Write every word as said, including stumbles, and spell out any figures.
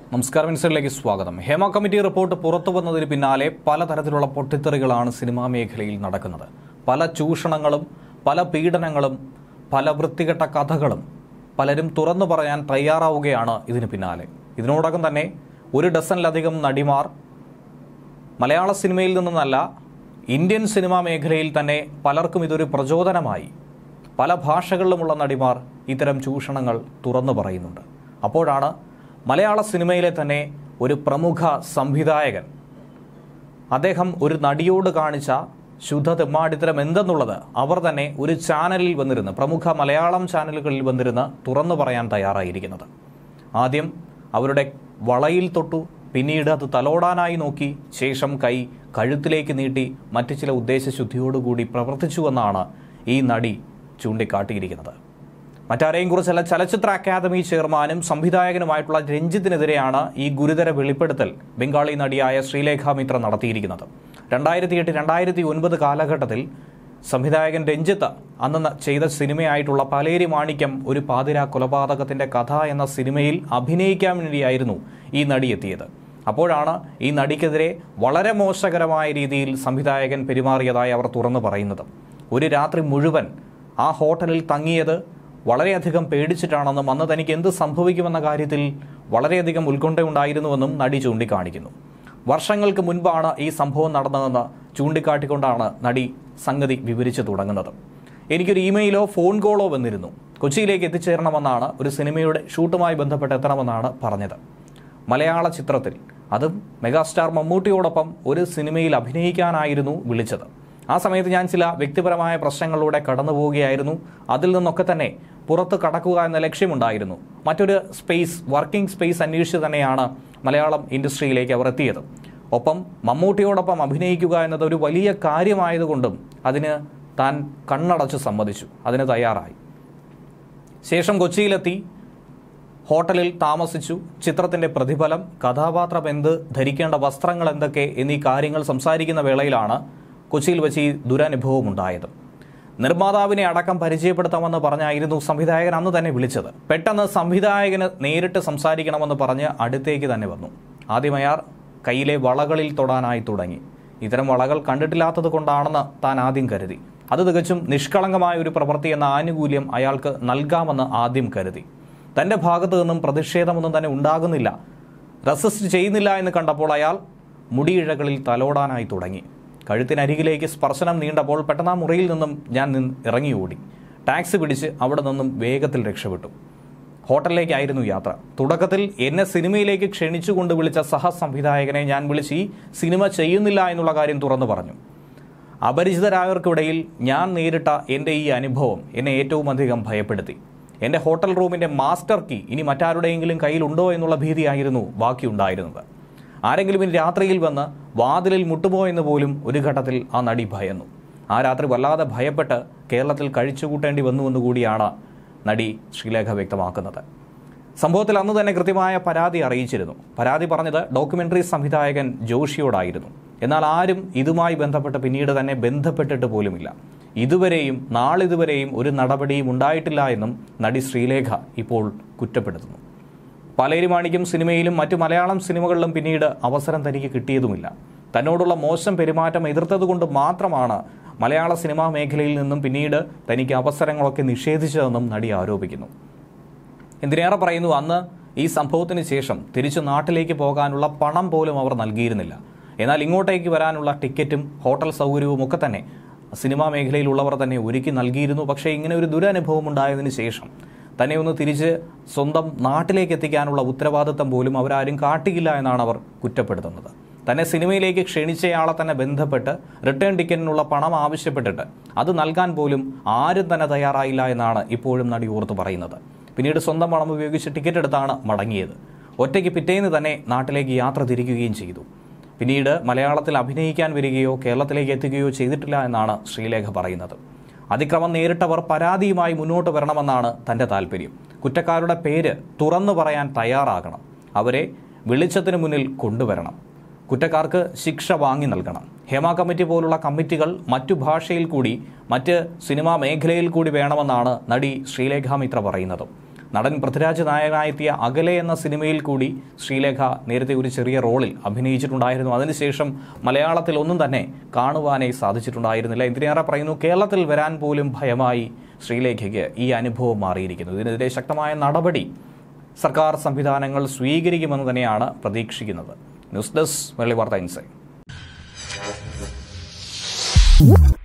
നമസ്കാരം, ഇൻസൈഡിലേക്ക് സ്വാഗതം. Hema committee report പുറത്തു വന്നതിന് പിന്നാലെ പലതരത്തിലുള്ള പൊട്ടിത്തെറികളാണ് സിനിമാ മേഖലയിൽ നടക്കുന്നത്. പല ചൂഷണങ്ങളും പല പീഡനങ്ങളും പല വൃത്തികെട്ട കഥകളും പലരും തുറന്നു പറയാൻ തയ്യാറാവുകയാണ് ഇതിന് പിന്നാലെ. ഇതിനോടകം തന്നെ ഒരു ഡസനിലധികം നടിമാർ മലയാള സിനിമയിൽ നിന്നല്ല ഇന്ത്യൻ സിനിമാ മേഖലയിൽ തന്നെ പലർക്കും ഇതൊരു പ്രചോദനമായി പല ഭാഷകളിലുമുള്ള നടിമാർ ഇത്തരം ചൂഷണങ്ങൾ തുറന്നു പറയുന്നുണ്ട്. അപ്പോഴാണ് മലയാള സിനിമയിലെ തന്നെ ഒരു പ്രമുഖ സംവിധായകൻ അദ്ദേഹം ഒരു നടിയോട് കാണിച്ച ശുദ്ധ തെമ്മാടിത്തരം എന്തെന്നുള്ളത് അവർ തന്നെ ഒരു ചാനലിൽ വന്നിരുന്ന് പ്രമുഖ മലയാളം ചാനലുകളിൽ വന്നിരുന്ന് തുറന്നു പറയാൻ തയ്യാറായിരിക്കുന്നത്. ആദ്യം അവരുടെ വളയിൽ തൊട്ടു, പിന്നീട് അത് തലോടാനായി നോക്കി, ശേഷം കൈ കഴുത്തിലേക്ക് നീട്ടി മറ്റു ചില ഉദ്ദേശശുദ്ധിയോടുകൂടി പ്രവർത്തിച്ചുവെന്നാണ് ഈ നടി ചൂണ്ടിക്കാട്ടിയിരിക്കുന്നത്. മറ്റാരെയും കുറിച്ചല്ല, ചലച്ചിത്ര അക്കാദമി ചെയർമാനും സംവിധായകനുമായിട്ടുള്ള രഞ്ജിത്തിനെതിരെയാണ് ഈ ഗുരുതര വെളിപ്പെടുത്തൽ ബംഗാളി നടിയായ ശ്രീലേഖ മിത്ര നടത്തിയിരിക്കുന്നത്. രണ്ടായിരത്തി എട്ട് രണ്ടായിരത്തി ഒൻപത് കാലഘട്ടത്തിൽ സംവിധായകൻ രഞ്ജിത്ത് അന്ന് ചെയ്ത സിനിമയായിട്ടുള്ള പലേരി മാണിക്യം ഒരു പാതിരാ കൊലപാതകത്തിന്റെ കഥ എന്ന സിനിമയിൽ അഭിനയിക്കാൻ വേണ്ടിയായിരുന്നു ഈ നടി എത്തിയത്. അപ്പോഴാണ് ഈ നടിക്കെതിരെ വളരെ മോശകരമായ രീതിയിൽ സംവിധായകൻ പെരുമാറിയതായി അവർ തുറന്നു പറയുന്നത്. ഒരു രാത്രി മുഴുവൻ ആ ഹോട്ടലിൽ തങ്ങിയത് വളരെയധികം പേടിച്ചിട്ടാണെന്നും അന്ന് തനിക്ക് എന്ത് സംഭവിക്കുമെന്ന കാര്യത്തിൽ വളരെയധികം ഉത്കണ്ഠയുണ്ടായിരുന്നുവെന്നും നടി ചൂണ്ടിക്കാണിക്കുന്നു. വർഷങ്ങൾക്ക് മുൻപാണ് ഈ സംഭവം നടന്നതെന്ന് ചൂണ്ടിക്കാട്ടിക്കൊണ്ടാണ് നടി സംഗതി വിവരിച്ചു തുടങ്ങുന്നത്. എനിക്കൊരു ഇമെയിലോ ഫോൺ കോളോ വന്നിരുന്നു. കൊച്ചിയിലേക്ക് എത്തിച്ചേരണമെന്നാണ്, ഒരു സിനിമയുടെ ഷൂട്ടുമായി ബന്ധപ്പെട്ട് എത്തണമെന്നാണ് പറഞ്ഞത്. മലയാള ചിത്രത്തിൽ, അതും മെഗാസ്റ്റാർ മമ്മൂട്ടിയോടൊപ്പം ഒരു സിനിമയിൽ അഭിനയിക്കാനായിരുന്നു വിളിച്ചത്. ആ സമയത്ത് ഞാൻ ചില വ്യക്തിപരമായ പ്രശ്നങ്ങളിലൂടെ കടന്നു പോവുകയായിരുന്നു. അതിൽ നിന്നൊക്കെ തന്നെ പുറത്ത് കടക്കുക എന്ന ലക്ഷ്യമുണ്ടായിരുന്നു. മറ്റൊരു സ്പേസ്, വർക്കിംഗ് സ്പേസ് അന്വേഷിച്ച് തന്നെയാണ് മലയാളം ഇൻഡസ്ട്രിയിലേക്ക് അവർ എത്തിയത്. ഒപ്പം മമ്മൂട്ടിയോടൊപ്പം അഭിനയിക്കുക എന്നത് ഒരു വലിയ കാര്യമായതുകൊണ്ടും അതിന് താൻ കണ്ണടച്ച് സമ്മതിച്ചു, അതിന് തയ്യാറായി. ശേഷം കൊച്ചിയിലെത്തി, ഹോട്ടലിൽ താമസിച്ചു. ചിത്രത്തിന്റെ പ്രതിഫലം, കഥാപാത്രം എന്ത്, ധരിക്കേണ്ട വസ്ത്രങ്ങൾ എന്തൊക്കെ എന്നീ കാര്യങ്ങൾ സംസാരിക്കുന്ന വേളയിലാണ് കൊച്ചിയിൽ വെച്ച് ഈ ദുരനുഭവം ഉണ്ടായത്. നിർമ്മാതാവിനെ അടക്കം പരിചയപ്പെടുത്താമെന്ന് പറഞ്ഞായിരുന്നു സംവിധായകൻ അന്ന് തന്നെ വിളിച്ചത്. പെട്ടെന്ന് സംവിധായകന് നേരിട്ട് സംസാരിക്കണമെന്ന് പറഞ്ഞ് അടുത്തേക്ക് തന്നെ വന്നു. ആദ്യം അയാൾ കയ്യിലെ വളകളിൽ തൊടാനായി തുടങ്ങി. ഇത്തരം വളകൾ കണ്ടിട്ടില്ലാത്തത് കൊണ്ടാണെന്ന് താൻ ആദ്യം കരുതി. അത് തികച്ചും നിഷ്കളങ്കമായ ഒരു പ്രവൃത്തി എന്ന ആനുകൂല്യം അയാൾക്ക് നൽകാമെന്ന് ആദ്യം കരുതി. തന്റെ ഭാഗത്തു നിന്നും പ്രതിഷേധമൊന്നും തന്നെ ഉണ്ടാകുന്നില്ല, റെസിസ്റ്റ് ചെയ്യുന്നില്ല എന്ന് കണ്ടപ്പോൾ അയാൾ മുടിയിഴകളിൽ തലോടാനായി തുടങ്ങി. കഴുത്തിനരികിലേക്ക് സ്പർശനം നീണ്ടപ്പോൾ പെട്ടെന്ന് ആ മുറിയിൽ നിന്നും ഞാൻ നിന്ന് ഇറങ്ങി ഓടി. ടാക്സി പിടിച്ച് അവിടെ നിന്നും വേഗത്തിൽ രക്ഷപ്പെട്ടു. ഹോട്ടലിലേക്കായിരുന്നു യാത്ര. തുടക്കത്തിൽ എന്നെ സിനിമയിലേക്ക് ക്ഷണിച്ചുകൊണ്ട് വിളിച്ച സഹസംവിധായകനെ ഞാൻ വിളിച്ച് ഈ സിനിമ ചെയ്യുന്നില്ല എന്നുള്ള കാര്യം തുറന്നു പറഞ്ഞു. അപരിചിതരായവർക്കിടയിൽ ഞാൻ നേരിട്ട എൻ്റെ ഈ അനുഭവം എന്നെ ഏറ്റവും അധികം ഭയപ്പെടുത്തി. എൻ്റെ ഹോട്ടൽ റൂമിൻ്റെ മാസ്റ്റർ കീ ഇനി മറ്റാരുടെയെങ്കിലും കയ്യിലുണ്ടോ എന്നുള്ള ഭീതിയായിരുന്നു ബാക്കിയുണ്ടായിരുന്നത്. ആരെങ്കിലും ഇനി രാത്രിയിൽ വന്ന് വാതിലിൽ മുട്ടുമോ എന്ന് പോലും ഒരു ഘട്ടത്തിൽ ആ നടി ഭയന്നു. ആ രാത്രി വല്ലാതെ ഭയപ്പെട്ട് കേരളത്തിൽ കഴിച്ചുകൂട്ടേണ്ടി വന്നുവെന്ന് കൂടിയാണ് നടി ശ്രീലേഖ വ്യക്തമാക്കുന്നത്. സംഭവത്തിൽ അന്ന് തന്നെ കൃത്യമായ പരാതി അറിയിച്ചിരുന്നു. പരാതി പറഞ്ഞത് ഡോക്യുമെന്ററി സംവിധായകൻ ജോഷിയോടായിരുന്നു. എന്നാൽ ആരും ഇതുമായി ബന്ധപ്പെട്ട് പിന്നീട് തന്നെ ബന്ധപ്പെട്ടിട്ട് പോലുമില്ല. ഇതുവരെയും നാളിതുവരെയും ഒരു നടപടിയും ഉണ്ടായിട്ടില്ല എന്നും നടി ശ്രീലേഖ ഇപ്പോൾ കുറ്റപ്പെടുത്തുന്നു. പലേരി മാണിക്യം സിനിമയിലും മറ്റു മലയാളം സിനിമകളിലും പിന്നീട് അവസരം തനിക്ക് കിട്ടിയതുമില്ല. തന്നോടുള്ള മോശം പെരുമാറ്റം എതിർത്തതുകൊണ്ട് മാത്രമാണ് മലയാള സിനിമാ മേഖലയിൽ നിന്നും പിന്നീട് തനിക്ക് അവസരങ്ങളൊക്കെ നിഷേധിച്ചതെന്നും നടി ആരോപിക്കുന്നു. എന്തിനേറെ പറയുന്നു, അന്ന് ഈ സംഭവത്തിന് ശേഷം തിരിച്ചു നാട്ടിലേക്ക് പോകാനുള്ള പണം പോലും അവർ നൽകിയിരുന്നില്ല. എന്നാൽ ഇങ്ങോട്ടേക്ക് വരാനുള്ള ടിക്കറ്റും ഹോട്ടൽ സൗകര്യവും ഒക്കെ തന്നെ സിനിമാ മേഖലയിലുള്ളവർ തന്നെ ഒരുക്കി നൽകിയിരുന്നു. പക്ഷേ ഇങ്ങനെ ഒരു ദുരനുഭവം ഉണ്ടായതിനു ശേഷം തന്നെ ഒന്ന് തിരിച്ച് സ്വന്തം നാട്ടിലേക്ക് എത്തിക്കാനുള്ള ഉത്തരവാദിത്തം പോലും അവരാരും കാട്ടിയില്ല എന്നാണ് അവർ കുറ്റപ്പെടുത്തുന്നത്. തന്നെ സിനിമയിലേക്ക് ക്ഷണിച്ചയാളെ തന്നെ ബന്ധപ്പെട്ട് റിട്ടേൺ ടിക്കറ്റിനുള്ള പണം ആവശ്യപ്പെട്ടിട്ട് അത് നൽകാൻ പോലും ആരും തന്നെ തയ്യാറായില്ല എന്നാണ് ഇപ്പോഴും നടി ഓർത്ത് പറയുന്നത്. പിന്നീട് സ്വന്തം പണം ഉപയോഗിച്ച് ടിക്കറ്റ് എടുത്താണ് മടങ്ങിയത്. ഒറ്റയ്ക്ക് പിറ്റേന്ന് തന്നെ നാട്ടിലേക്ക് യാത്ര തിരിക്കുകയും ചെയ്തു. പിന്നീട് മലയാളത്തിൽ അഭിനയിക്കാൻ വരികയോ കേരളത്തിലേക്ക് എത്തുകയോ ചെയ്തിട്ടില്ല എന്നാണ് ശ്രീലേഖ പറയുന്നത്. അതിക്രമം നേരിട്ടവർ പരാതിയുമായി മുന്നോട്ട് വരണമെന്നാണ് തൻ്റെ താല്പര്യം. കുറ്റക്കാരുടെ പേര് തുറന്നു പറയാൻ തയ്യാറാകണം. അവരെ വെളിച്ചത്തിന് മുന്നിൽ കൊണ്ടുവരണം. കുറ്റക്കാർക്ക് ശിക്ഷ വാങ്ങി നൽകണം. ഹേമ കമ്മിറ്റി പോലുള്ള കമ്മിറ്റികൾ മറ്റു ഭാഷയിൽ കൂടി, മറ്റ് സിനിമാ മേഖലയിൽ കൂടി വേണമെന്നാണ് നടി ശ്രീലേഖ മിത്ര പറയുന്നത്. നടൻ പൃഥ്വിരാജ് നായകനായെത്തിയ അകലെ എന്ന സിനിമയിൽ കൂടി ശ്രീലേഖ നേരത്തെ ഒരു ചെറിയ റോളിൽ അഭിനയിച്ചിട്ടുണ്ടായിരുന്നു. അതിനുശേഷം മലയാളത്തിൽ ഒന്നും തന്നെ കാണുവാനേ സാധിച്ചിട്ടുണ്ടായിരുന്നില്ല. എന്തിനേറെ പറയുന്നു, കേരളത്തിൽ വരാൻ പോലും ഭയമായി ശ്രീലേഖയ്ക്ക് ഈ അനുഭവം മാറിയിരിക്കുന്നു. ഇതിനെതിരെ ശക്തമായ നടപടി സർക്കാർ സംവിധാനങ്ങൾ സ്വീകരിക്കുമെന്ന് തന്നെയാണ് പ്രതീക്ഷിക്കുന്നത്. ന്യൂസ് ഡെസ്ക് മലയാളി വാർത്ത ഇൻസൈറ്റ്.